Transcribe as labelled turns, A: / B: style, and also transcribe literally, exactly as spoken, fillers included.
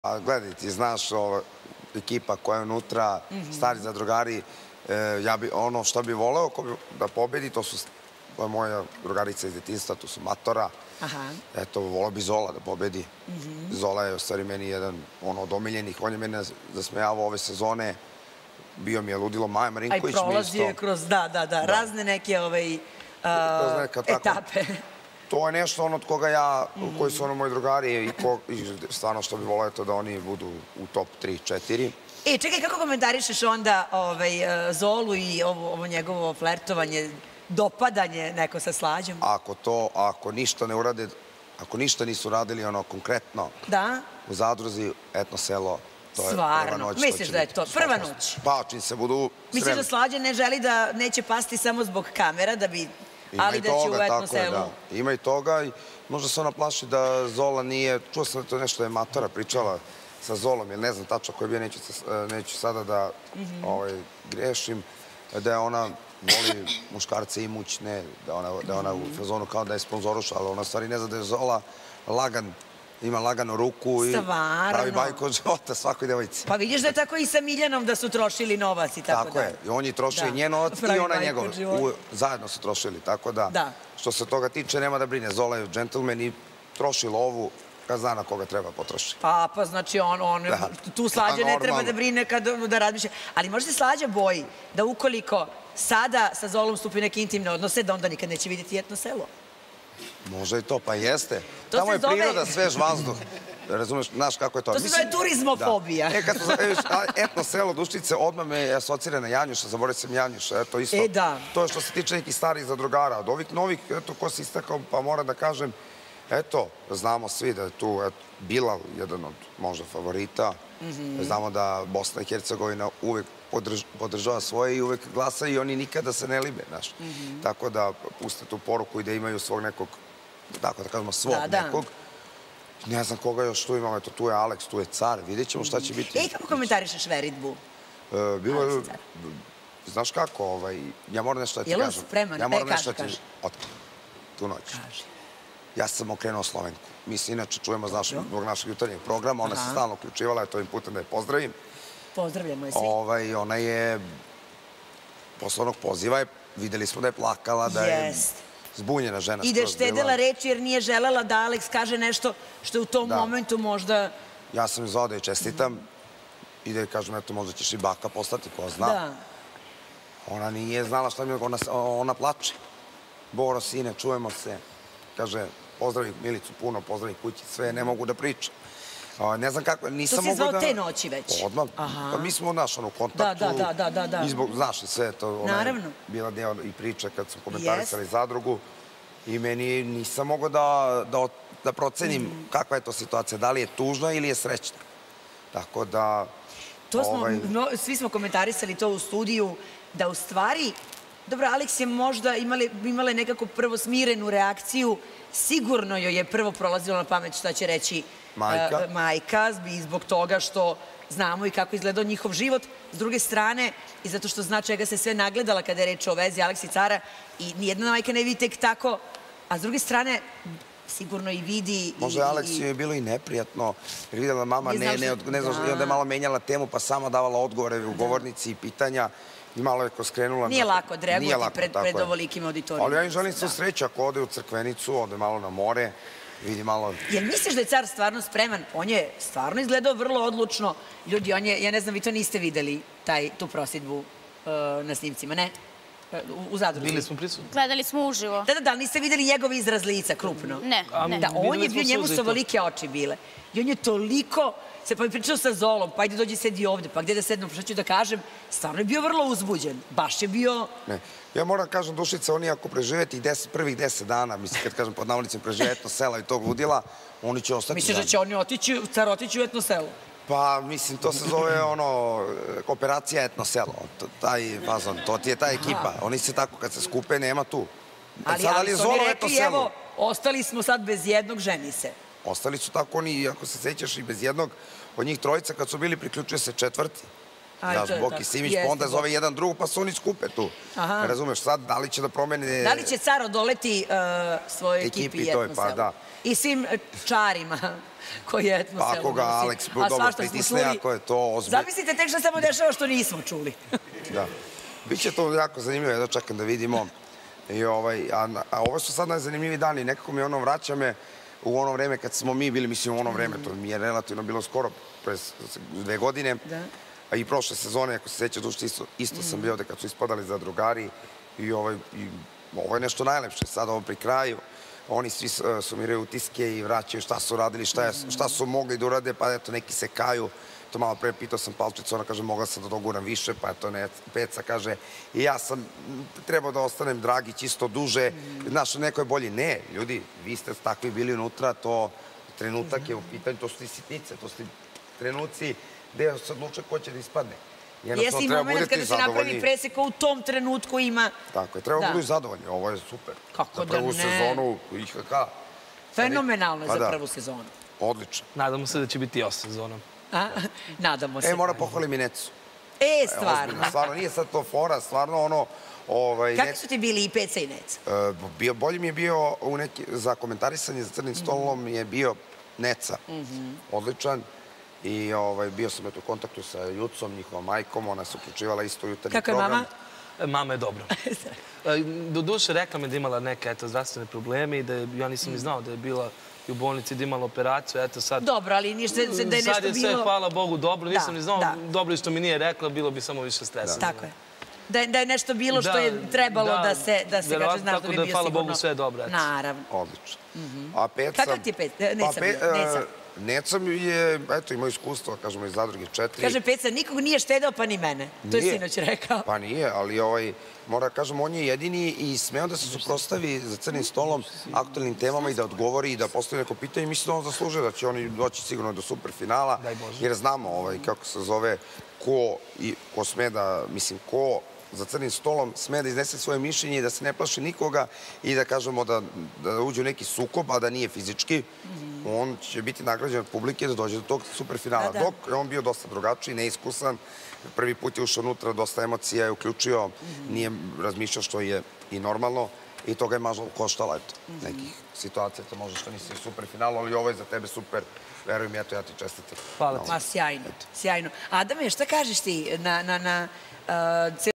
A: Gledaj, ti znaš, ekipa koja je unutra, stari zadrugari, ja bi, ono što bi voleo da pobedi, to su moja drugarica iz detinjstva, to su Matora. Eto, voleo bi Zola da pobedi. Zola je u stvari meni jedan od omiljenih, on je mene zasmejavao ove sezone, bio mi je ludilo, Maja Marinković mi isto.
B: A i prolazio je kroz, da, da, da, razne neke etape.
A: To je nešto ono od koga ja, koji su ono moji drugari i stvarno što bi voleo to da oni budu u top tri četiri.
B: E, čekaj, kako komentarišeš onda Zolu i ovo njegovo flertovanje, dopadanje neko sa Slađom?
A: Ako to, ako ništa ne urade, ako ništa nisu radili ono konkretno u zadruzi, etno selo, to je prva noć.
B: Misliš da je to prva noć?
A: Pa, čim se budu sreli.
B: Misliš da Slađa ne želi da neće pasti samo zbog kamera, da bi... ali da će u etno selu.
A: Ima i toga i možda se ona plaši da Zola nije, čuo sam da to nešto je Matora pričala sa Zolom, jer ne znam tačno ko je bio, neću sada da grešim, da je ona voli muškarce imućne, da je ona u fazonu kao da je sponzoruša, ali ona stvari ne zna da je Zola lagan, ima laganu ruku i pravi bajku od života svakoj devojci.
B: Pa vidiš da je tako i sa Miljanom da su trošili novac i tako da.
A: Tako je, i on je trošio i njen novac i ona njegov. Zajedno su trošili, tako da što se toga tiče nema da brine. Zola je džentlmen i troši lovu kad zna na koga treba potroši.
B: Pa, pa znači on, tu Slađa ne treba da brine da razmišlja. Ali možda se Slađa boji da ukoliko sada sa Zolom stupi neke intimne odnose, da onda nikad neće vidjeti etno selo.
A: Može i to, pa jeste. Tamo je priroda, svež vazduh. Razumeš, znaš kako je to.
B: To se zove turizmofobija.
A: Etno selo Duščice odmah me asocira na Janjuša, zaboravio sam Janjuša, eto isto.
B: E, da.
A: To je što se tiče nekih starih zadrugara. Od ovih novih, eto, ko se istakao, pa moram da kažem, eto, znamo svi da je tu Bilal jedan od možda favorita. Znamo da Bosna i Hercegovina uvek podržava svoje i uvek glasa i oni nikada se ne libe, znaš. Tako da puste tu poruku i da imaju svog nekog, tako da kažemo, svog nekog. Ne znam koga još tu imamo, eto, tu je Aleks, tu je Car, vidjet ćemo šta će biti.
B: Ej, kako komentarišeš veritbu?
A: Bilo je, znaš kako, ja moram nešto da ti kažem.
B: Je li spreman? E, kaži, kaži.
A: Otkako, tu noć. Ja sam okrenuo Slovenku. Mi se inače čujemo zbog našeg jutarnjeg programa, ona se stalno uključivala, eto ovim putem da je pozdravim.
B: Pozdravljamo je svi.
A: Ona je, posle onog poziva, videli smo da je plakala, da je zbunjena žena.
B: I da je štedela reči jer nije želela da Aleks kaže nešto što je u tom momentu možda...
A: Ja sam zvao da je čestitam i da je kažem, eto, možda ćeš i baka postati, ko zna. Ona nije znala šta mi je, ona plače. Boro, sine, čujemo se. Kaže, pozdravi Milicu puno, pozdravi kući, sve, ne mogu da pričam. Ne znam kako, nisam mogu da...
B: To si zvao te noći već?
A: Odmah. Mi smo, znaš, u kontaktu.
B: Da, da, da, da.
A: Znaš, i sve to.
B: Naravno.
A: Bila deo i priča kad su komentarisali zadrugu i meni nisam mogao da procenim kakva je to situacija, da li je tužna ili je srećna. Tako da...
B: Svi smo komentarisali to u studiju, da u stvari... Dobro, Aleks je možda imala nekako prvo smirenu reakciju, sigurno joj je prvo prolazilo na pamet šta će reći majka i zbog toga što znamo i kako izgledao njihov život. S druge strane, i zato što zna čega se sve nagledala kada je reč o vezi Aleks i Cara i nijedna majka ne vidi tek tako, a s druge strane, sigurno i vidi...
A: Možda Aleks je bilo i neprijatno, jer vidjela mama ne znam, i onda je malo menjala temu pa sama davala odgovore u govornici i pitanja. I malo je ko skrenula...
B: Nije lako odreagovati pred ovolikim auditorijom.
A: Ali ja im želim svu sreću ako ode u Crkvenicu, ode malo na more, vidi malo...
B: Jel misliš da je Car stvarno spreman? On je stvarno izgledao vrlo odlučno. Ljudi, on je, ja ne znam, vi to niste videli, tu prosidbu na snimcima, ne? U zadruzi.
C: Bili smo prisutni.
D: Gledali smo uživo.
B: Da, da, da, ali niste videli njegov izraz lica, krupno?
D: Ne, ne.
B: Da, on je bio, njemu su ovolike oči bile. I on je toliko... se pa je pričao sa Zolom, pa ajde dođi sedi ovde, pa gde da sedno, pa šta ću da kažem, stvarno je bio vrlo uzbuđen, baš je bio...
A: Ne, ja moram da kažem, Dušica, oni ako prežive tih prvih deset dana, mislim, kad kažem pod navodnicima prežive etno sela i tog ludila, oni će ostati...
B: Misliš da će oni otići, Car otići u etno selo?
A: Pa, mislim, to se zove, ono, operacija etno selo, taj fazon, to ti je ta ekipa, oni se tako, kad se skupe, nema tu.
B: Ali su oni rekli, evo, ostali smo sad bez jednog, ženi se.
A: Ostali su tako oni, ako se sećaš, i bez jednog od njih trojica, kad su bili, priključuje se četvrti. Znaš, Boki Simić, pa onda zove jedan drug, pa se oni skupe tu. Ne razumeš sad, da li će da promene...
B: Da li će car odoleti svojoj ekipi i etnoselu? I svim čarima koji je etnoselu.
A: Pa ako ga Aleks dobro pritisne, ako je to ozbiljno.
B: Zamislite tek što se samo dešava što nismo čuli.
A: Da. Biće to jako zanimljivo, jedno čekam da vidimo. A ovo su sad najzanimljiviji dani. Nekako mi ono vraća me u ono vreme kad smo mi bili, mislim u ono vreme, to mi je relativno bilo skoro, pre dve godine. A i prošle sezone, ako se sećaš, duše, isto sam bio ovde kad su ispadali zadrugari. I ovo je nešto najlepše. Sad ovo pri kraju, oni svi sumiraju utiske i vraćaju šta su radili, šta su mogli da urade, pa eto, neki se kaju. To malo pre pitao sam Palčicu, ona kaže mogla sam da doguram više, pa eto Peca kaže i ja sam trebao da ostanem Dragić isto duže, znaš, neko je bolji. Ne, ljudi, vi ste takvi bili unutra, to trenutak je u pitanju, to su ti sitnice, to su ti trenuci gde se odluče ko će da ispadne.
B: Jesi i moment kada se napravi presek u tom trenutku ima...
A: Tako je, treba budu i zadovoljni, ovo je super.
B: Kako da ne?
A: Za prvu sezonu I H K.
B: Fenomenalno je za prvu sezonu.
A: Odlično.
C: Nadamo se da će biti osam sezona.
B: Nadamo se.
A: E, moram pohvalim i Necu.
B: E, stvarno.
A: Stvarno, nije sad to fora, stvarno ono...
B: Kakvi su ti bili i Peca i Neca?
A: Bolji mi je bio za komentarisanje za Crnim stolom je bio Neca. Odličan. I bio sam u kontaktu sa Jucom, njihovom majkom, ona se uključivala isto u jutarnji program.
B: Kako je mama?
C: Mama je dobro. Do duše rekla mi da imala neke zdravstvene probleme i da ja nisam ni znao da je bila u bolnici, da imala operaciju, eto sad...
B: Dobro, ali ništa da je nešto bilo...
C: Sad je sve, hvala Bogu, dobro, nisam ni znao, dobro je što mi nije rekla, bilo bi samo više stresa.
B: Tako je. Da je nešto bilo što je trebalo da se kaže, znaš da bi bio sigurno.
C: Tako da, hvala Bogu, sve je dobro.
B: Naravno.
A: Odlično. A Peca...
B: Kakav ti je Peca? Neca.
A: Neca mi je, eto, imao iskustvo, kažemo, iz Zadruge četiri.
B: Kaže, Peca, nikog nije štedao, pa ni mene. To je sinoć rekao.
A: Pa nije, ali ovaj, mora da kažem, on je jedini i smeo da se suprostavi za Crnim stolom aktualnim temama i da odgovori i da postavi neko pitanje. Mislim da on zaslužuje da će oni doći sigurno do superfinala, jer znamo, kako se zove, ko sme da, mislim, ko za Crnim stolom sme da iznese svoje mišljenje i da se ne plaši nikoga i da kažemo da uđe u neki sukob, a da nije fizički, on će biti nagrađen od publike da dođe do tog superfinala. Dok je on bio dosta drugačiji, neiskusan, prvi put je ušao unutra, dosta emocija je uključio, nije razmišljao što je i normalno i to ga je mažno koštala, eto, nekih situacija, to možda što nisi u superfinalu, ali ovo je za tebe super, verujem, eto, ja ti čestitam.
C: Hvala ti.
B: Ma, sjajno, sjajno. Adame, šta kažeš ti na